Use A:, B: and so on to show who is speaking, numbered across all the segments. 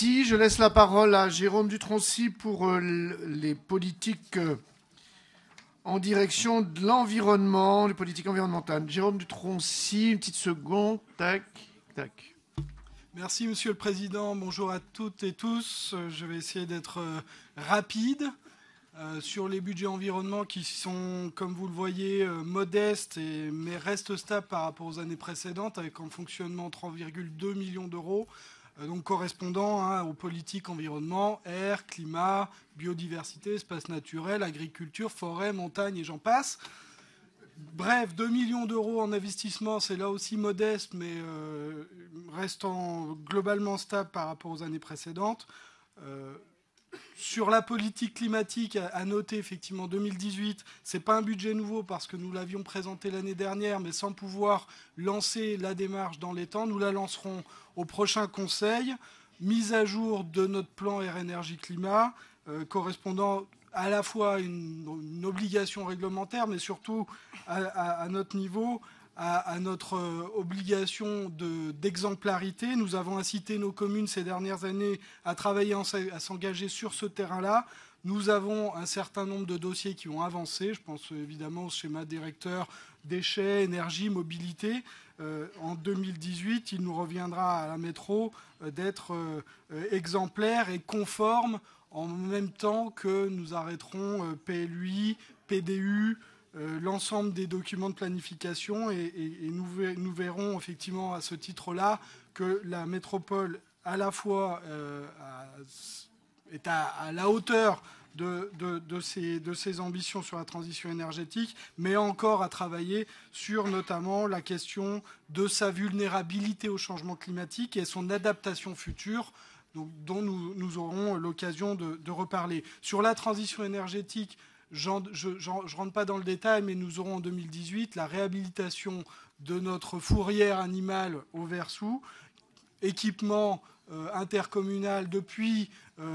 A: Merci. Je laisse la parole à Jérôme Dutroncy pour les politiques en direction de l'environnement, les politiques environnementales. Jérôme Dutroncy, une petite seconde. Tac, tac.
B: Merci, Monsieur le Président. Bonjour à toutes et tous. Je vais essayer d'être rapide sur les budgets environnement qui sont, comme vous le voyez, modestes, mais restent stables par rapport aux années précédentes, avec en fonctionnement 3,2 millions d'euros, donc correspondant aux politiques environnement, air, climat, biodiversité, espace naturel, agriculture, forêt, montagne et j'en passe. Bref, 2 millions d'euros en investissement, c'est là aussi modeste, mais restant globalement stable par rapport aux années précédentes. Sur la politique climatique, à noter effectivement 2018, ce n'est pas un budget nouveau parce que nous l'avions présenté l'année dernière, mais sans pouvoir lancer la démarche dans les temps. Nous la lancerons au prochain Conseil. Mise à jour de notre plan Air Énergie Climat, correspondant à la fois une obligation réglementaire, mais surtout à notre niveau, à notre obligation d'exemplarité. Nous avons incité nos communes ces dernières années à travailler, à s'engager sur ce terrain-là. Nous avons un certain nombre de dossiers qui ont avancé. Je pense évidemment au schéma directeur déchets, énergie, mobilité. En 2018, il nous reviendra à la métro d'être exemplaire et conforme en même temps que nous arrêterons PLUI, PDU, l'ensemble des documents de planification et nous verrons effectivement à ce titre-là que la métropole à la fois est à la hauteur de ses ambitions sur la transition énergétique, mais encore à travailler sur notamment la question de sa vulnérabilité au changement climatique et son adaptation future, dont nous aurons l'occasion de reparler. Sur la transition énergétique, je ne rentre pas dans le détail, mais nous aurons en 2018 la réhabilitation de notre fourrière animale au Versou, équipement intercommunal depuis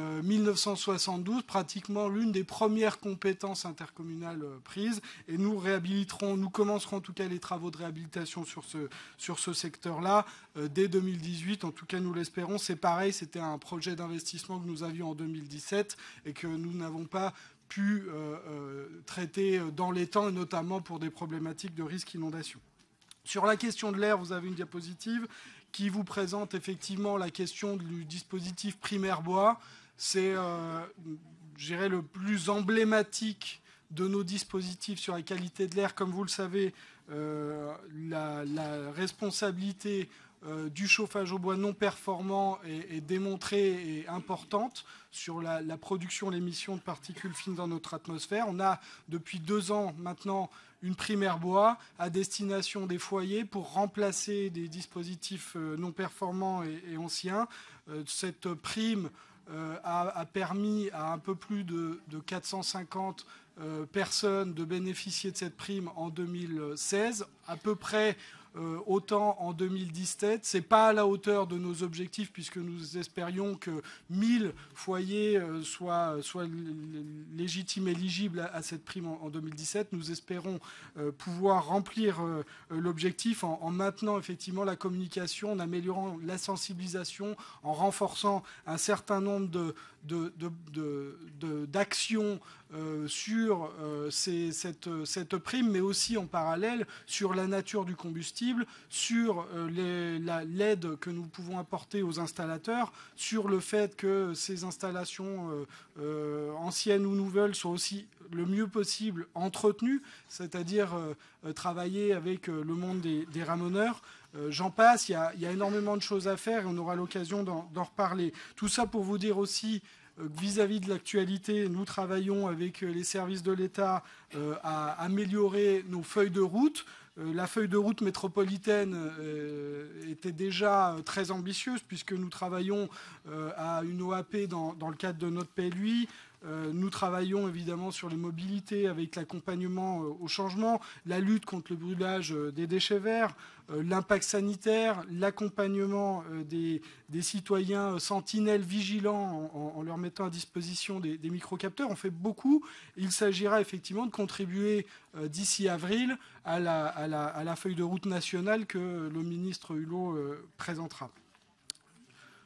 B: 1972, pratiquement l'une des premières compétences intercommunales prises. Et nous commencerons en tout cas les travaux de réhabilitation sur ce secteur-là dès 2018. En tout cas, nous l'espérons. C'est pareil, c'était un projet d'investissement que nous avions en 2017 et que nous n'avons pas pu traiter dans les temps, et notamment pour des problématiques de risque inondation. Sur la question de l'air, vous avez une diapositive qui vous présente effectivement la question du dispositif primaire bois. C'est, je dirais, le plus emblématique de nos dispositifs sur la qualité de l'air. Comme vous le savez, la responsabilité du chauffage au bois non performant est démontrée et importante sur la production, l'émission de particules fines dans notre atmosphère. On a depuis 2 ans maintenant une primaire bois à destination des foyers pour remplacer des dispositifs non performants et anciens. Cette prime a permis à un peu plus de 450 personnes de bénéficier de cette prime en 2016, à peu près autant en 2017. Ce n'est pas à la hauteur de nos objectifs puisque nous espérions que 1000 foyers soient légitimes, éligibles à cette prime en 2017. Nous espérons pouvoir remplir l'objectif en maintenant effectivement la communication, en améliorant la sensibilisation, en renforçant un certain nombre d'actions sur cette prime, mais aussi en parallèle sur la nature du combustible, sur l'aide que nous pouvons apporter aux installateurs, sur le fait que ces installations anciennes ou nouvelles soient aussi le mieux possible entretenues, c'est-à-dire travailler avec le monde des ramoneurs. J'en passe, il y a énormément de choses à faire et on aura l'occasion d'en reparler. Tout ça pour vous dire aussi, vis-à-vis de l'actualité, nous travaillons avec les services de l'État à améliorer nos feuilles de route. La feuille de route métropolitaine était déjà très ambitieuse puisque nous travaillons à une OAP dans le cadre de notre PLUI. Nous travaillons évidemment sur les mobilités avec l'accompagnement au changement, la lutte contre le brûlage des déchets verts, l'impact sanitaire, l'accompagnement des citoyens sentinelles vigilants en leur mettant à disposition des microcapteurs. On fait beaucoup. Il s'agira effectivement de contribuer d'ici avril à la feuille de route nationale que le ministre Hulot présentera.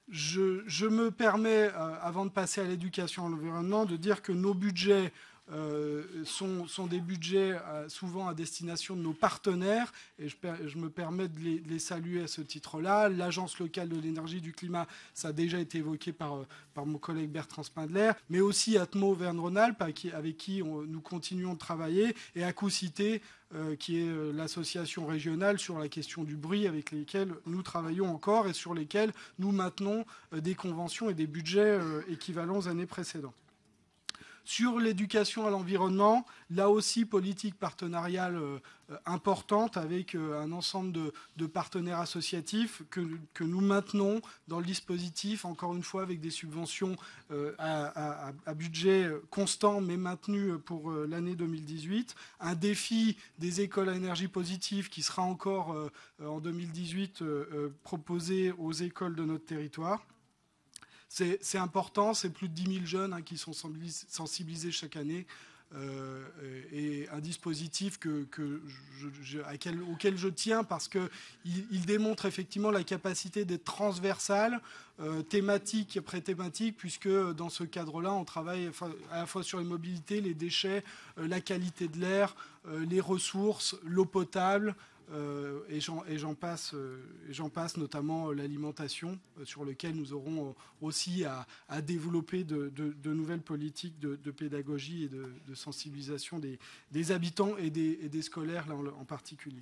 B: Je me permets, avant de passer à l'éducation et à l'environnement, de dire que nos budgets sont des budgets souvent à destination de nos partenaires, et je me permets de les saluer à ce titre-là. L'Agence locale de l'énergie et du climat, ça a déjà été évoqué par mon collègue Bertrand Spindler, mais aussi Atmo Auvergne-Rhône-Alpes, avec qui nous continuons de travailler, et Acousité, qui est l'association régionale sur la question du bruit, avec lesquelles nous travaillons encore et sur lesquelles nous maintenons des conventions et des budgets équivalents aux années précédentes. Sur l'éducation à l'environnement, là aussi, politique partenariale importante avec un ensemble de partenaires associatifs que nous maintenons dans le dispositif, encore une fois avec des subventions à budget constant mais maintenu pour l'année 2018. Un défi des écoles à énergie positive qui sera encore en 2018 proposé aux écoles de notre territoire. C'est important, c'est plus de 10 000 jeunes qui sont sensibilisés chaque année, et un dispositif auquel je tiens parce qu'il démontre effectivement la capacité d'être transversal, thématique après thématique, puisque dans ce cadre-là, on travaille à la fois sur les mobilités, les déchets, la qualité de l'air, les ressources, l'eau potable, et j'en passe, notamment l'alimentation, sur lequel nous aurons aussi à développer de nouvelles politiques de pédagogie et de sensibilisation des habitants et des scolaires là, en particulier.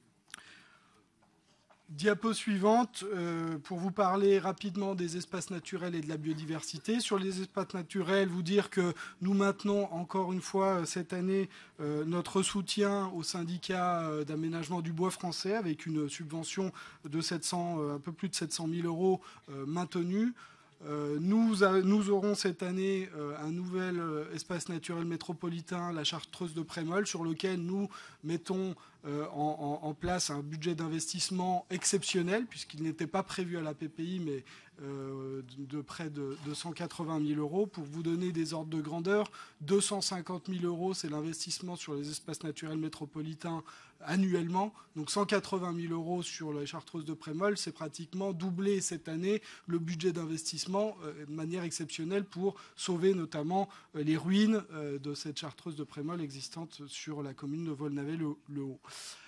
B: Diapo suivante, pour vous parler rapidement des espaces naturels et de la biodiversité. Sur les espaces naturels, vous dire que nous maintenons encore une fois cette année notre soutien au syndicat d'aménagement du bois français avec une subvention de un peu plus de 700 000 euros maintenue. Nous aurons cette année un nouvel espace naturel métropolitain, la Chartreuse de Prémol, sur lequel nous mettons en place un budget d'investissement exceptionnel, puisqu'il n'était pas prévu à la PPI, mais de près de 180 000 euros. Pour vous donner des ordres de grandeur, 250 000 euros, c'est l'investissement sur les espaces naturels métropolitains annuellement. Donc 180 000 euros sur la Chartreuse de Prémol, c'est pratiquement doubler cette année le budget d'investissement de manière exceptionnelle pour sauver notamment les ruines de cette Chartreuse de Prémol existante sur la commune de Volnavet-le-Haut.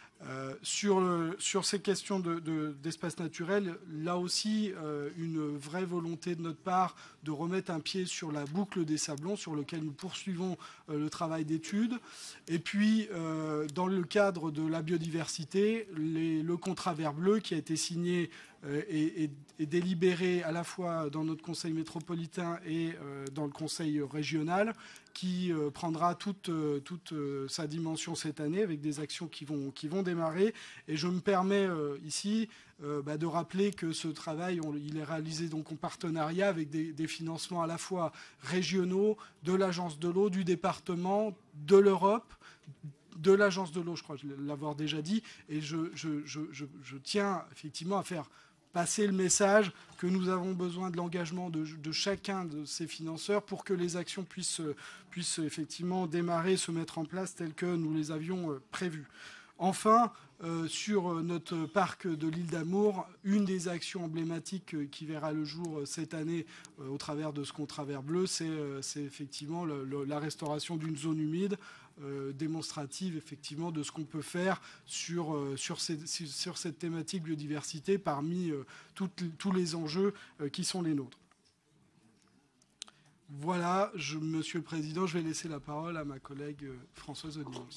B: Sur ces questions d'espace naturel, là aussi, une vraie volonté de notre part de remettre un pied sur la boucle des Sablons, sur lequel nous poursuivons le travail d'étude. Et puis, dans le cadre de la biodiversité, le contrat vert bleu qui a été signé et délibéré à la fois dans notre conseil métropolitain et dans le conseil régional, qui prendra toute sa dimension cette année avec des actions qui vont démarrer. Et je me permets ici de rappeler que ce travail, il est réalisé donc en partenariat avec des financements à la fois régionaux, de l'Agence de l'eau, du département, de l'Europe, de l'Agence de l'eau, je crois l'avoir déjà dit. Et je tiens effectivement à faire passer le message que nous avons besoin de l'engagement de chacun de ces financeurs pour que les actions puissent effectivement démarrer, se mettre en place telles que nous les avions prévues. Enfin, sur notre parc de l'île d'Amour, une des actions emblématiques qui verra le jour cette année au travers de ce contrat vert bleu, c'est effectivement la restauration d'une zone humide démonstrative effectivement de ce qu'on peut faire sur cette thématique biodiversité parmi tous les enjeux qui sont les nôtres. Voilà, Monsieur le Président, je vais laisser la parole à ma collègue Françoise Audience.